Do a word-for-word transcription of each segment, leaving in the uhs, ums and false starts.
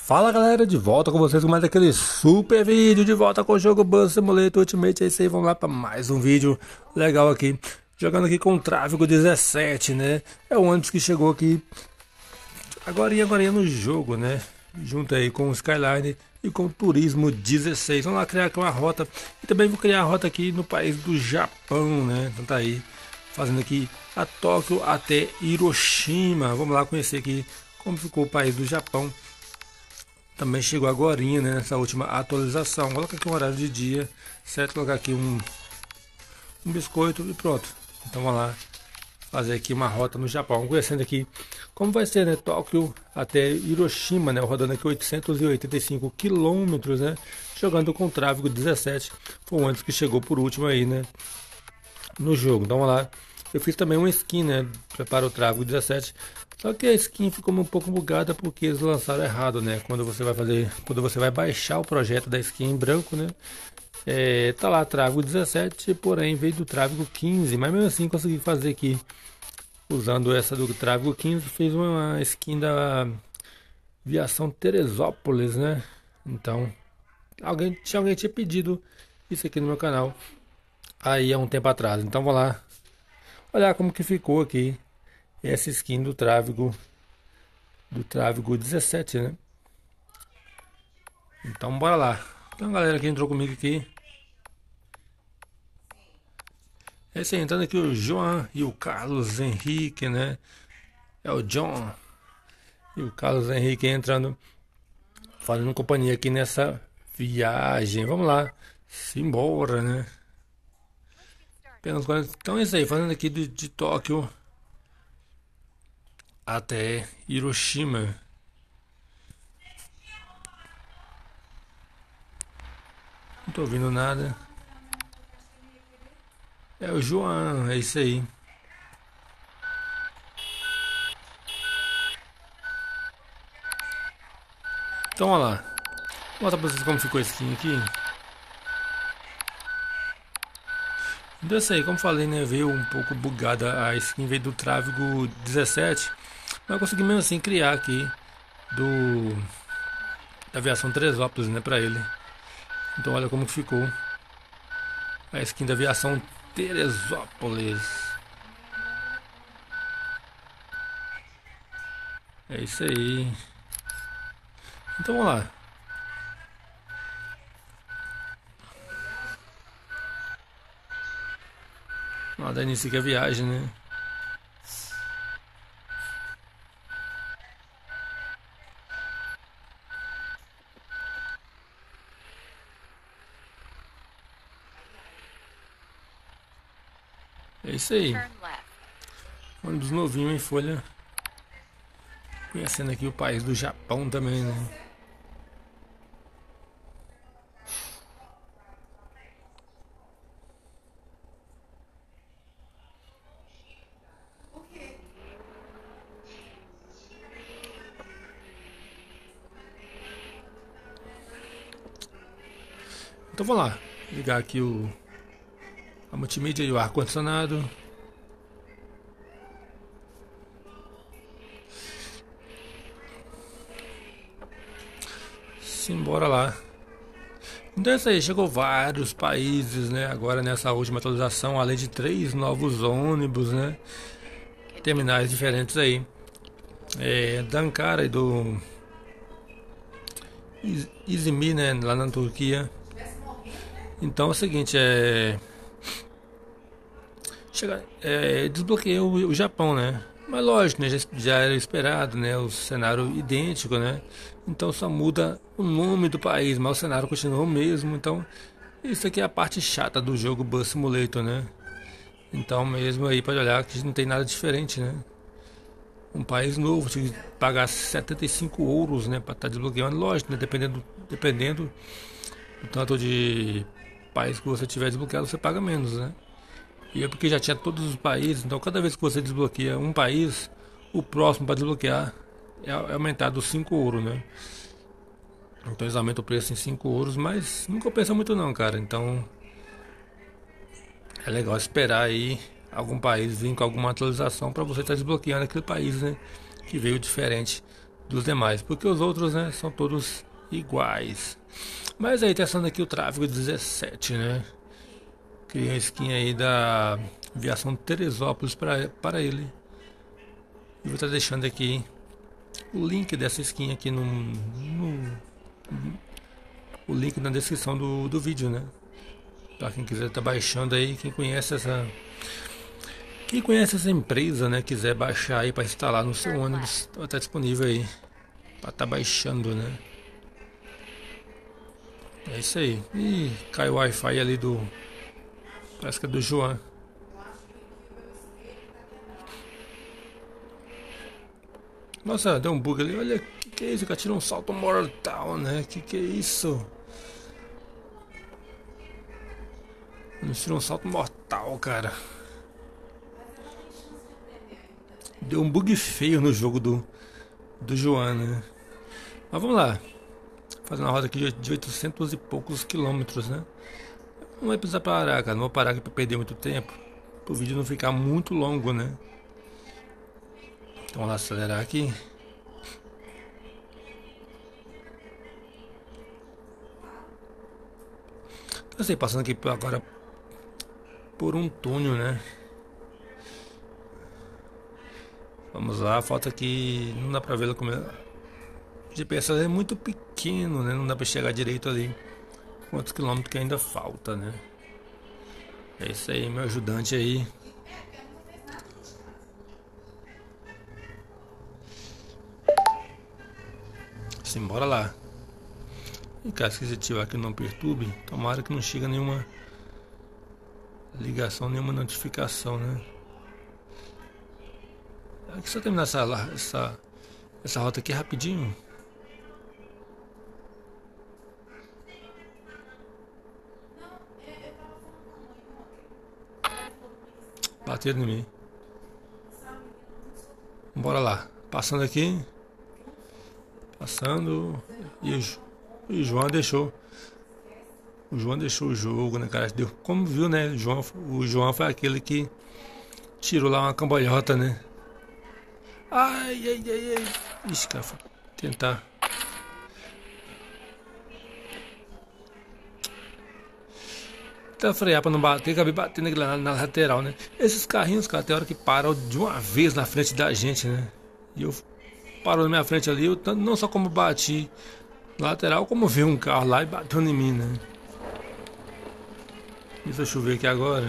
Fala galera, de volta com vocês com mais aquele super vídeo, de volta com o jogo Bus Simulator Ultimate. É isso aí, vamos lá para mais um vídeo legal aqui, jogando aqui com o Tráfego dezessete, né? É o ônibus que chegou aqui agora e agora no jogo, né? Junto aí com o Skyline e com o Turismo dezesseis. Vamos lá criar aqui uma rota e também vou criar a rota aqui no país do Japão, né? Então tá aí, fazendo aqui a Tóquio até Hiroshima. Vamos lá conhecer aqui como ficou o país do Japão. Também chegou agorinha, né, nessa última atualização. Coloca aqui um horário de dia, certo? Colocar aqui um, um biscoito e pronto. Então vamos lá fazer aqui uma rota no Japão, conhecendo aqui como vai ser, né, Tóquio até Hiroshima, né, rodando aqui oitocentos e oitenta e cinco quilômetros, né, jogando com o Tráfego dezessete. Foi o ônibus que chegou por último aí, né, no jogo. Então vamos lá. Eu fiz também uma skin, né, para o Tráfego dezessete. Só que a skin ficou um pouco bugada porque eles lançaram errado, né? Quando você vai fazer, quando você vai baixar o projeto da skin em branco, né? É, tá lá Tráfego dezessete, porém veio do Tráfego quinze, mas mesmo assim consegui fazer aqui usando essa do Tráfego quinze, fez uma skin da Aviação Teresópolis, né? Então, alguém tinha alguém tinha pedido isso aqui no meu canal aí há um tempo atrás. Então vou lá olhar como que ficou aqui essa skin do Tráfego do Tráfego dezessete, né? Então bora lá. Então galera que entrou comigo aqui, é esse aí, entrando aqui o João e o Carlos Henrique, né? É o John e o Carlos Henrique entrando, fazendo companhia aqui nessa viagem. Vamos lá, simbora, né? Apenas quarenta. Então é isso aí, fazendo aqui de, de Tóquio até Hiroshima. Não tô ouvindo nada. É o João, é isso aí. Então olha lá. Vou mostrar pra vocês como ficou a skin aqui. Então é isso aí, como falei, né? Veio um pouco bugada a skin, veio do Tráfego dezessete. Mas eu consegui mesmo assim criar aqui do da Aviação Teresópolis, né, pra ele. Então olha como que ficou a skin da Aviação Teresópolis. É isso aí. Então vamos lá. Vamos lá dar início aqui a viagem, né? É isso aí. Ônibus novinho em folha. Conhecendo aqui o país do Japão também, né? Então vamos lá. Ligar aqui o a multimídia e o ar-condicionado. Simbora lá. Então é isso aí, chegou vários países, né? Agora nessa última atualização, além de três novos ônibus, né? Terminais diferentes aí. É, da Ankara e do Iz- Izmir, né? Lá na Turquia. Então é o seguinte, é. Chega, é, desbloqueei o, o Japão, né? Mas lógico, né? Já, já era esperado, né? O cenário idêntico, né? Então só muda o nome do país, mas o cenário continua o mesmo. Então isso aqui é a parte chata do jogo Bus Simulator, né? Então mesmo aí pode olhar que não tem nada diferente, né? Um país novo, tive que pagar setenta e cinco euros, né? Para estar desbloqueando, lógico, né? Dependendo, dependendo do tanto de país que você tiver desbloqueado, você paga menos, né? E é porque já tinha todos os países, então cada vez que você desbloqueia um país, o próximo para desbloquear é é aumentado cinco euros, né? Então eles aumentam o preço em cinco euros, mas não compensa muito não, cara. Então é legal esperar aí algum país vir com alguma atualização para você estar desbloqueando aquele país, né? Que veio diferente dos demais, porque os outros, né, são todos iguais. Mas aí testando aqui o Tráfego dezessete, né? Criei a skin aí da Aviação Teresópolis para para ele. E vou estar deixando aqui o link dessa skin aqui no, no o link na descrição do, do vídeo, né? Para quem quiser estar baixando aí, quem conhece essa quem conhece essa empresa, né, quiser baixar aí para instalar no seu ônibus, está disponível aí para estar baixando, né? É isso aí. Ih, cai o Wi-Fi ali do, parece que é do João. Nossa, deu um bug ali. Olha, que que é isso? O cara tirou um salto mortal, né? Que que é isso? Ele tirou um salto mortal, cara. Deu um bug feio no jogo do, do João, né? Mas vamos lá. Fazendo uma roda aqui de oitocentos e poucos quilômetros, né? Não vai precisar parar, cara. Não vou parar aqui pra perder muito tempo. Para o vídeo não ficar muito longo, né? Então vamos acelerar aqui. Eu sei, passando aqui agora por um túnel, né? Vamos lá, falta aqui. Não dá pra ver como é. O G P S é muito pequeno, né? Não dá pra chegar direito ali. Quantos quilômetros que ainda falta, né? É isso aí, meu ajudante aí. Simbora lá. E caso que você ativar aqui não perturbe, tomara que não chega nenhuma ligação, nenhuma notificação, né? Aqui só terminar essa, essa, essa rota aqui rapidinho. Bateram em mim. Bora lá. Passando aqui. Passando. E o, e o João deixou. O João deixou o jogo, né, cara? Deu, como viu, né? O João, o João foi aquele que tirou lá uma cambalhota, né? Ai, ai, ai, ai. Ixi, cara, tentar. Tentar frear pra não bater, acabei batendo aqui lá na, na lateral, né? Esses carrinhos, cara, tem hora que param de uma vez na frente da gente, né? E eu parou na minha frente ali, eu não só como bati na lateral, como vi um carro lá e bateu em mim, né? Deixa eu chover aqui agora.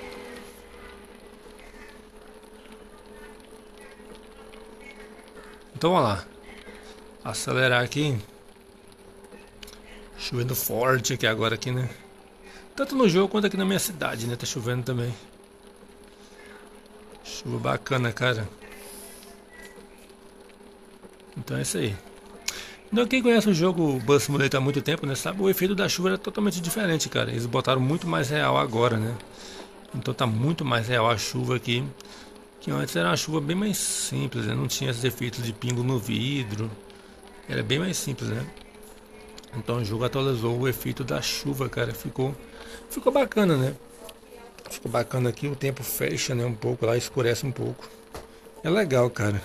Então vamos lá. Acelerar aqui. Chovendo forte aqui agora aqui, né? Tanto no jogo quanto aqui na minha cidade, né? Tá chovendo também. Chuva bacana, cara. Então é isso aí. Então quem conhece o jogo Bus Simulator há muito tempo, né? Sabe, o efeito da chuva era totalmente diferente, cara. Eles botaram muito mais real agora, né? Então tá muito mais real a chuva aqui. Que antes era uma chuva bem mais simples, né? Não tinha esses efeitos de pingo no vidro. Era bem mais simples, né? Então o jogo atualizou o efeito da chuva, cara. Ficou, ficou bacana, né? Ficou bacana aqui. O tempo fecha, né? Um pouco lá, escurece um pouco. É legal, cara.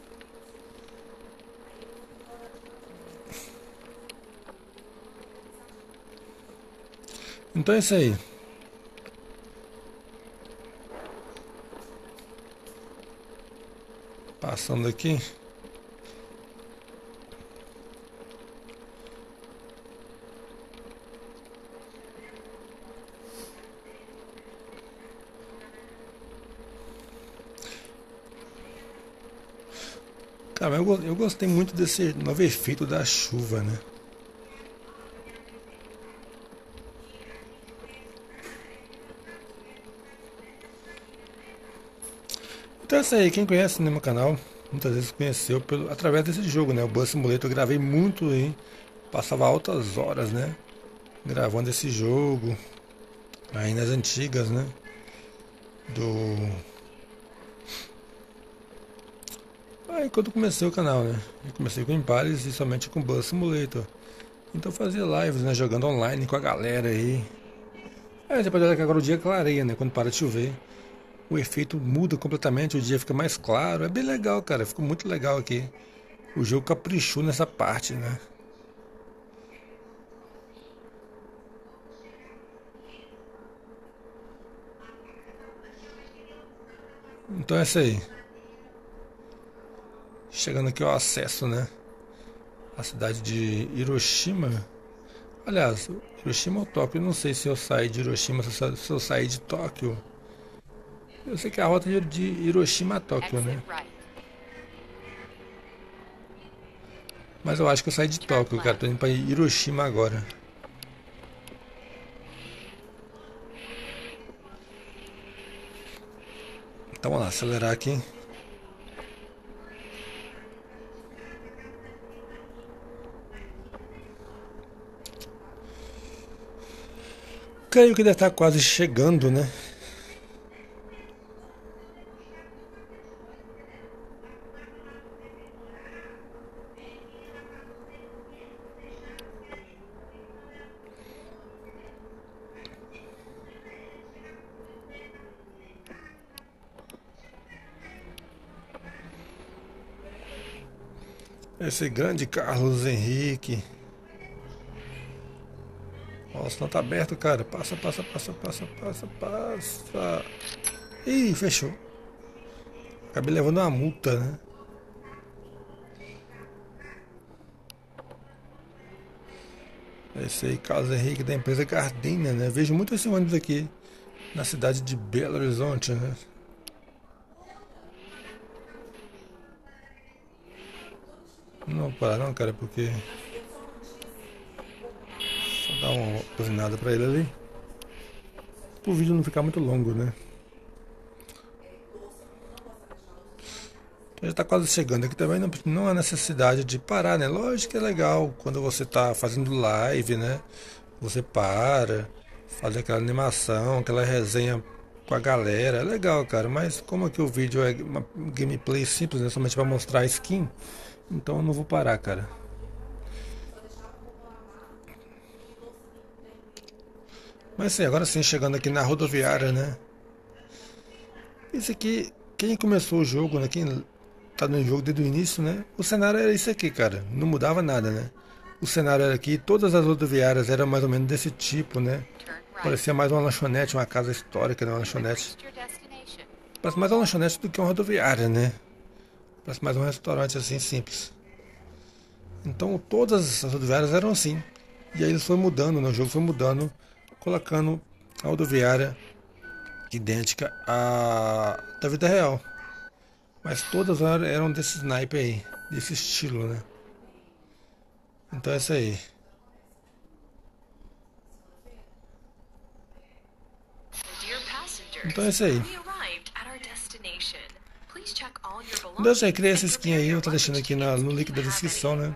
Então é isso aí. Passando aqui. Cara, eu, eu gostei muito desse novo efeito da chuva, né? Então é isso aí, quem conhece no meu canal, muitas vezes conheceu pelo, através desse jogo, né? O Bus Simulator, eu gravei muito aí, passava altas horas, né? Gravando esse jogo, aí nas antigas, né? Do... Aí quando comecei o canal, né? Eu comecei com Impares e somente com Bus Simulator. Então fazia lives, né? Jogando online com a galera aí. Aí depois que agora o dia clareia, né? Quando para de chover, o efeito muda completamente, o dia fica mais claro. É bem legal, cara. Ficou muito legal aqui O jogo caprichou nessa parte, né? Então é isso aí. Chegando aqui ao acesso, né? A cidade de Hiroshima. Aliás, Hiroshima ou Tóquio? Eu não sei se eu saí de Hiroshima, se eu, se eu saí de Tóquio. Eu sei que é a rota de, de Hiroshima a Tóquio, né? Mas eu acho que eu saí de Tóquio, cara. Tô indo pra Hiroshima agora. Então vamos lá, acelerar aqui. Creio que deve estar quase chegando, né? Esse grande Carlos Henrique. Nossa, não tá aberto, cara. Passa, passa, passa, passa, passa, passa. Ih, fechou. Acabei levando uma multa, né? Esse aí, Carlos Henrique, da empresa Gardenia, né? Vejo muito esse ônibus aqui na cidade de Belo Horizonte, né? Não vou parar não, cara, porque... Só dar uma buzinada pra ele ali. Pro vídeo não ficar muito longo, né? Já está quase chegando aqui também, não, não há necessidade de parar, né? Lógico que é legal quando você está fazendo live, né? Você para, faz aquela animação, aquela resenha com a galera, é legal, cara. Mas como aqui o vídeo é uma gameplay simples, né? Somente para mostrar a skin, então eu não vou parar, cara. Mas sim, agora sim, chegando aqui na rodoviária, né? Isso aqui, quem começou o jogo, né? Quem tá no jogo desde o início, né? O cenário era isso aqui, cara. Não mudava nada, né? O cenário era aqui, todas as rodoviárias eram mais ou menos desse tipo, né? Parecia mais uma lanchonete, uma casa histórica, né? Uma lanchonete. Parece mais uma lanchonete do que uma rodoviária, né? Parece mais um restaurante assim, simples. Então todas as rodoviárias eram assim. E aí eles foram mudando, né? O jogo foi mudando, colocando a rodoviária idêntica à da vida real. Mas todas eram desse sniper aí, desse estilo, né? Então é isso aí. Então é isso aí. Então é isso aí, criei essa skin aí, eu tô deixando aqui na, no link da descrição, né?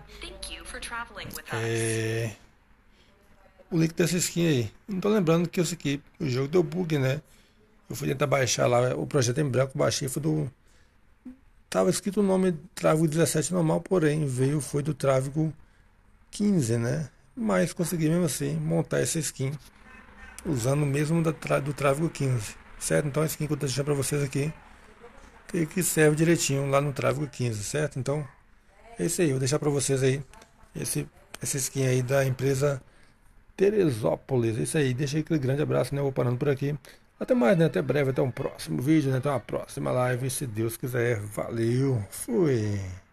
É... O link dessa skin aí. Não tô lembrando que isso aqui, o jogo deu bug, né? Eu fui tentar baixar lá, o projeto em branco, baixei, foi do... Tava escrito o nome Tráfego dezessete normal, porém veio, foi do Tráfego quinze, né? Mas consegui mesmo assim montar essa skin usando o mesmo da, do Tráfego quinze, certo? Então a skin que eu tô deixando pra vocês aqui que serve direitinho lá no Tráfego quinze, certo? Então é isso aí, eu vou deixar pra vocês aí esse, essa skin aí da empresa Teresópolis. É isso aí, deixa aí aquele grande abraço, né? Eu vou parando por aqui. Até mais, né? Até breve, até um próximo vídeo, né? Até uma próxima live, se Deus quiser. Valeu, fui!